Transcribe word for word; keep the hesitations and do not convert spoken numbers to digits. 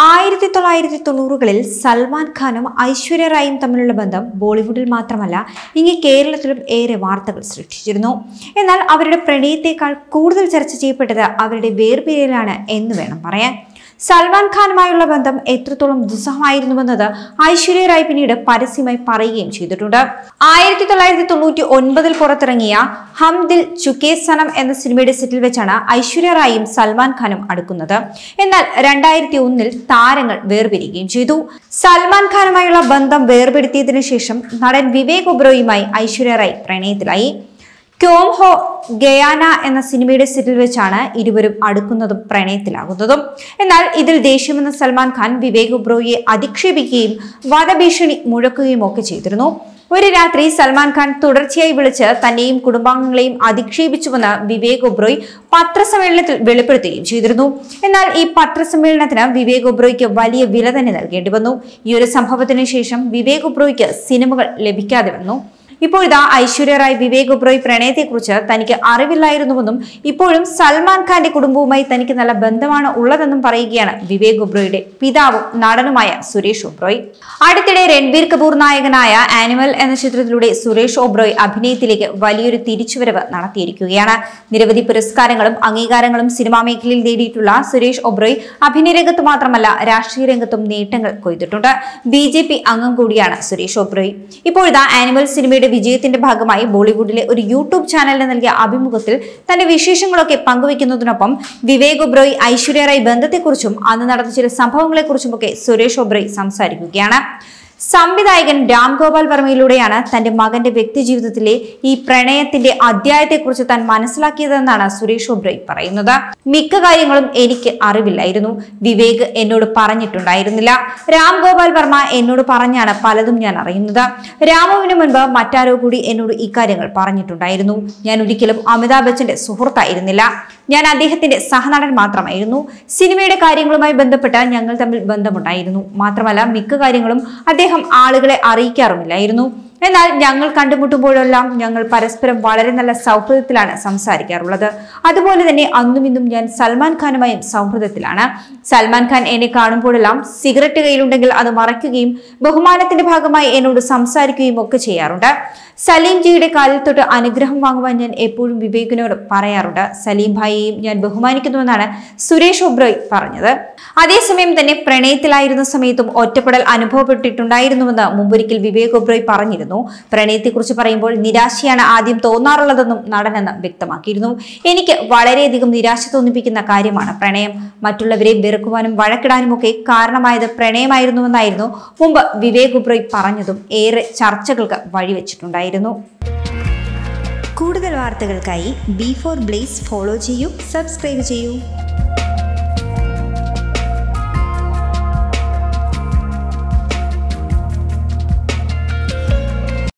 ആയിരത്തി തൊള്ളായിരത്തി തൊണ്ണൂറുകളിൽ സൽമാൻ ഖാനും ഐശ്വര്യ റായും തമ്മിലുള്ള ബന്ധം ബോളിവുഡിൽ മാത്രമല്ല ഇങ്ങ് കേരളത്തിലും ഏറെ വാർത്തകൾ സൃഷ്ടിച്ചിരുന്നു. എന്നാൽ അവരുടെ പ്രണയത്തേക്കാൾ കൂടുതൽ ചർച്ച ചെയ്യപ്പെട്ടത് അവരുടെ വേർപിരിയലാണ് എന്ന് വേണം പറയാൻ. സൽമാൻ ഖാനുമായുള്ള ബന്ധം എത്രത്തോളം ദുസ്സഹമായിരുന്നുവെന്നത് ഐശ്വര്യ റായ് പിന്നീട് പരസ്യമായി പറയുകയും ചെയ്തിട്ടുണ്ട്. ആയിരത്തി തൊള്ളായിരത്തി തൊണ്ണൂറ്റി ഒൻപതിൽ പുറത്തിറങ്ങിയ ഹം ദിൽ ചുകേ സനം എന്ന സിനിമയുടെ സെറ്റിൽ വെച്ചാണ് ഐശ്വര്യ റായും സൽമാൻ ഖാനും അടുക്കുന്നത്. എന്നാൽ രണ്ടായിരത്തി ഒന്നിൽ താരങ്ങൾ വേർപിരിയുകയും ചെയ്തു. സൽമാൻ ഖാനുമായുള്ള ബന്ധം വേർപെടുത്തിയതിനു ശേഷം നടൻ വിവേക് ഒബ്രോയുമായി ഐശ്വര്യ റായ് പ്രണയത്തിലായി. ക്യോം ഹോ ഗയാന എന്ന സിനിമയുടെ സെറ്റിൽ വെച്ചാണ് ഇരുവരും അടുക്കുന്നതും പ്രണയത്തിലാകുന്നതും. എന്നാൽ ഇതിൽ ദേഷ്യമെന്ന സൽമാൻ ഖാൻ വിവേക് ഒബ്രോയെ അധിക്ഷേപിക്കുകയും വധഭീഷണി മുഴക്കുകയും ഒക്കെ ചെയ്തിരുന്നു. ഒരു രാത്രി സൽമാൻ ഖാൻ തുടർച്ചയായി വിളിച്ച് തന്നെയും കുടുംബാംഗങ്ങളെയും അധിക്ഷേപിച്ചുവെന്ന് വിവേക് ഒബ്രോയ് പത്രസമ്മേളനത്തിൽ വെളിപ്പെടുത്തുകയും ചെയ്തിരുന്നു. എന്നാൽ ഈ പത്രസമ്മേളനത്തിന് വിവേക് ഒബ്രോയ്ക്ക് വലിയ വില തന്നെ നൽകേണ്ടി വന്നു. ഈ ഒരു സംഭവത്തിന് ശേഷം വിവേക് ഒബ്രോയ്ക്ക് സിനിമകൾ ലഭിക്കാതെ വന്നു. ഇപ്പോഴിതാ ഐശ്വര്യ റായ് വിവേക് ഒബ്രോയ് പ്രണയത്തെക്കുറിച്ച് തനിക്ക് അറിവില്ലായിരുന്നുവെന്നും ഇപ്പോഴും സൽമാൻ ഖാന്റെ കുടുംബവുമായി തനിക്ക് നല്ല ബന്ധമാണ് ഉള്ളതെന്നും പറയുകയാണ് വിവേക് ഒബ്രോയുടെ പിതാവും നടനുമായ സുരേഷ് ഒബ്രോയ്. അടുത്തിടെ രൺബീർ കപൂർ നായകനായ ആനിമൽ എന്ന ചിത്രത്തിലൂടെ സുരേഷ് ഒബ്രോയ് അഭിനയത്തിലേക്ക് വലിയൊരു തിരിച്ചുവരവ് നടത്തിയിരിക്കുകയാണ്. നിരവധി പുരസ്കാരങ്ങളും അംഗീകാരങ്ങളും സിനിമാ മേഖലയിൽ നേടിയിട്ടുള്ള സുരേഷ് ഒബ്രോയ് അഭിനയ രംഗത്ത് മാത്രമല്ല രാഷ്ട്രീയ രംഗത്തും നേട്ടങ്ങൾ കൊയ്തിട്ടുണ്ട്. ബി ജെ പി അംഗം കൂടിയാണ് സുരേഷ് ഒബ്രോയ്. ഇപ്പോഴിതാ ആനിമൽ സിനിമയുടെ വിജയത്തിന്റെ ഭാഗമായി ബോളിവുഡിലെ ഒരു യൂട്യൂബ് ചാനലിന് നൽകിയ അഭിമുഖത്തിൽ തന്റെ വിശേഷങ്ങളൊക്കെ പങ്കുവെക്കുന്നതിനൊപ്പം വിവേക് ഒബ്രോയ് ഐശ്വര്യ റായ് ബന്ധത്തെക്കുറിച്ചും അന്ന് നടന്ന ചില സംഭവങ്ങളെക്കുറിച്ചുമൊക്കെ സുരേഷ് ഒബ്രോയ് സംസാരിക്കുകയാണ്. സംവിധായകൻ രാം ഗോപാൽ വർമ്മയിലൂടെയാണ് തന്റെ മകന്റെ വ്യക്തിജീവിതത്തിലെ ഈ പ്രണയത്തിന്റെ അധ്യായത്തെക്കുറിച്ച് താൻ മനസ്സിലാക്കിയതെന്നാണ് സുരേഷ് ഒബ്രോയ് പറയുന്നത്. മിക്ക കാര്യങ്ങളും എനിക്ക് അറിവില്ലായിരുന്നു, വിവേക് എന്നോട് പറഞ്ഞിട്ടുണ്ടായിരുന്നില്ല. രാം ഗോപാൽ വർമ്മ എന്നോട് പറഞ്ഞാണ് പലതും ഞാൻ അറിയുന്നത്. രാമുവിന് മുൻപ് മറ്റാരോ കൂടി എന്നോട് ഇക്കാര്യങ്ങൾ പറഞ്ഞിട്ടുണ്ടായിരുന്നു. ഞാൻ ഒരിക്കലും അമിതാഭ് ബച്ചന്റെ സുഹൃത്തായിരുന്നില്ല, ഞാൻ അദ്ദേഹത്തിന്റെ സഹനടൻ മാത്രമായിരുന്നു. സിനിമയുടെ കാര്യങ്ങളുമായി ബന്ധപ്പെട്ട് ഞങ്ങൾ തമ്മിൽ ബന്ധമുണ്ടായിരുന്നു. മാത്രമല്ല മിക്ക കാര്യങ്ങളും അദ്ദേഹം ആളുകളെ അറിയിക്കാറുമില്ലായിരുന്നു. എന്നാൽ ഞങ്ങൾ കണ്ടുമുട്ടുമ്പോഴെല്ലാം ഞങ്ങൾ പരസ്പരം വളരെ നല്ല സൗഹൃദത്തിലാണ് സംസാരിക്കാറുള്ളത്. അതുപോലെ തന്നെ അന്നും ഇന്നും ഞാൻ സൽമാൻ ഖാനുമായും സൗഹൃദത്തിലാണ്. സൽമാൻ ഖാൻ എന്നെ കാണുമ്പോഴെല്ലാം സിഗരറ്റ് കയ്യിലുണ്ടെങ്കിൽ അത് മറയ്ക്കുകയും ബഹുമാനത്തിന്റെ ഭാഗമായി എന്നോട് സംസാരിക്കുകയും ഒക്കെ ചെയ്യാറുണ്ട്. സലീം ജിയുടെ കാലിൽ തൊട്ട് അനുഗ്രഹം വാങ്ങുവാൻ ഞാൻ എപ്പോഴും വിവേകിനോട് പറയാറുണ്ട്. സലീം ഭായിയെയും ഞാൻ ബഹുമാനിക്കുന്നുവെന്നാണ് സുരേഷ് ഒബ്രോയ് പറഞ്ഞത്. അതേസമയം തന്നെ പ്രണയത്തിലായിരുന്ന സമയത്തും ഒറ്റപ്പെടൽ അനുഭവപ്പെട്ടിട്ടുണ്ടായിരുന്നുവെന്ന് മുമ്പൊരിക്കൽ വിവേക് ഒബ്രോയ് പറഞ്ഞിരുന്നു. പ്രണയത്തെക്കുറിച്ച് പറയുമ്പോൾ നിരാശയാണ് ആദ്യം തോന്നാറുള്ളതെന്നും നടനെന്ന് വ്യക്തമാക്കിയിരുന്നു. എനിക്ക് വളരെയധികം നിരാശ തോന്നിപ്പിക്കുന്ന കാര്യമാണ് പ്രണയം. മറ്റുള്ളവരെ വെറുക്കുവാനും വഴക്കിടാനും ഒക്കെ കാരണമായത് പ്രണയമായിരുന്നുവെന്നായിരുന്നു മുമ്പ് വിവേക് ഒബ്രോയ് പറഞ്ഞതും ഏറെ ചർച്ചകൾക്ക് വഴിവെച്ചിട്ടുണ്ടായിരുന്നു. കൂടുതൽ വാർത്തകൾക്കായി ബി ഫോർ ബ്ലേസ് ഫോളോ ചെയ്യൂ, സബ്സ്ക്രൈബ് ചെയ്യൂ.